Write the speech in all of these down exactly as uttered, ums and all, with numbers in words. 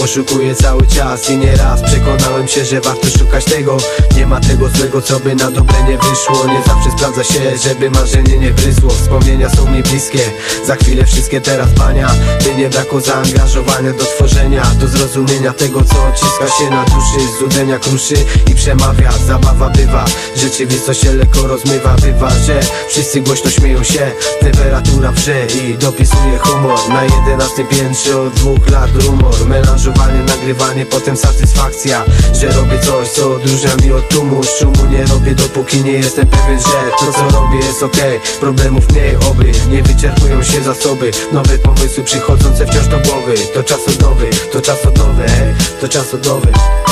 poszukuję cały czas i nieraz przekonałem się, że warto szukać tego. Nie ma tego złego, co by na dobre nie wyszło. Nie zawsze sprawdza się, żeby marzenie nie brysło. Wspomnienia są mi bliskie, za chwilę wszystkie teraz bania. By nie brakło zaangażowania do tworzenia, do zrozumienia tego, co odciska się na duszy. Złudzenia kruszy i przemawia, zabawa bywa, rzeczywistość się lekko rozmywa. Bywa, że wszyscy głośno śmieją się, temperatura wrze i dopisuje humor. Na jedenastym piętrze od dwóch lat rumor, melanżowanie, nagrywanie, potem satysfakcja, że robię coś, co odróżnia mi od tłumu. Szumu nie robię, dopóki nie jestem pewien, że to, co robię, jest okej. Okay. Problemów mniej, oby nie wyczerpują się zasoby. Nowe pomysły przychodzące wciąż do głowy. To czas odnowy, to czas odnowy, to czas odnowy.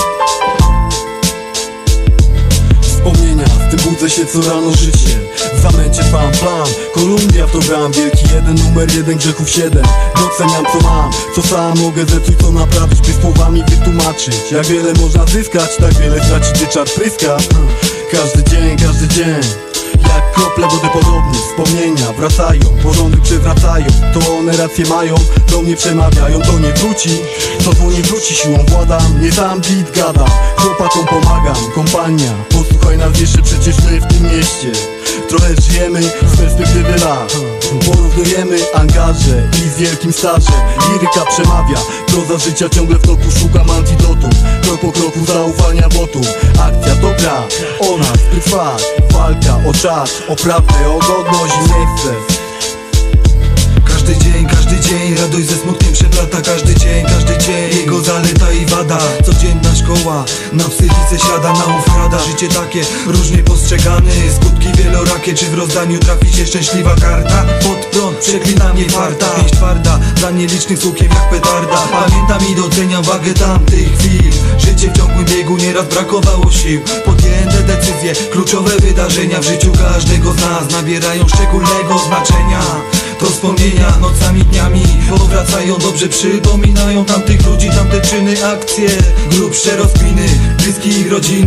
Wspomnienia, z tym budzę się co rano życie. W zamęcie mam plan, Kolumbia w to gram. Wielki jeden, numer jeden, grzechów siedem. Doceniam co mam, co sam mogę zepsuć, co naprawić, by słowami wytłumaczyć. Jak wiele można zyskać, tak wiele stracić, gdy czar pryska. Każdy dzień, każdy dzień jak krople wody podobne. Wspomnienia wracają, porządek przewracają. To one rację mają, do mnie przemawiają. To nie wróci, to to nie wróci, siłą władam. Nie sam beat gadam, chłopakom pomagam. Kompania, posłuchaj nas jeszcze, przecież my w tym mieście trochę żyjemy z perspektywy lat. Porównujemy angaże i z wielkim stażem. Liryka przemawia, proza życia ciągle w toku. Szukam antidotum, krok po kroku zaufania wotum. Akcja to gra, o nas by trwać. Walka o czas, o prawdę, o godność i nie chcę. Każdy dzień, każdy dzień, radość ze smutkiem przeplata. Każdy dzień, każdy dzień, jego zaleta i wada. Codzienna szkoła, na psychice siada, nauk rada. Życie takie, różnie postrzegane, skutki wielorakie. Czy w rozdaniu trafi się szczęśliwa karta? Pod prąd, przeklinam jej farta. Pięść twarda, dla nielicznych słukiem jak petarda. Pamiętam i doceniam wagę tamtych chwil. Życie w ciągłym biegu, nieraz brakowało sił. Podjęte decyzje, kluczowe wydarzenia w życiu każdego z nas nabierają szczególnego znaczenia. To wspomnienia nocami, dniami powracają, dobrze przypominają tamtych ludzi, tamte czyny, akcje, grubsze rozkminy, bliskich rodziny.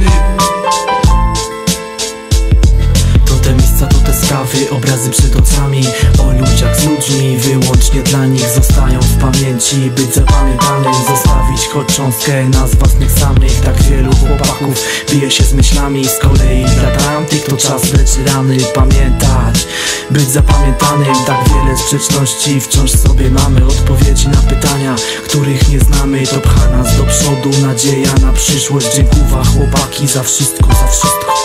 To te miejsca, to te sprawy, obrazy przed oczami. O ludziach z ludźmi, wyłącznie dla nich zostają w pamięci. Być zapamiętanym, zostawić choć cząstkę nas własnych samych. Tak wielu chłopaków bije się z myślami. Z kolei dla tamtych to czas leczy rany. Pamiętać, być zapamiętanym. Tak wiele sprzeczności wciąż sobie mamy. Odpowiedzi na pytania, których nie znamy. To pcha nas do przodu, nadzieja na przyszłość. Dziękuję chłopaki za wszystko, za wszystko.